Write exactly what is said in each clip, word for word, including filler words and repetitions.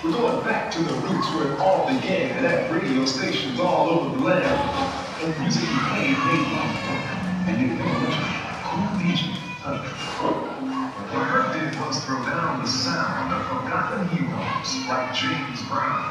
We're going back to the roots where it all began, and at radio stations all over the land. And music you played made life fun. And you know what? Cool D J. What Herc did was throw down the sound of forgotten heroes like James Brown.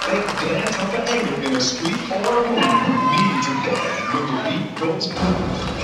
Dance like an angel in a street or a movie. Need to dance when the beat goes boom.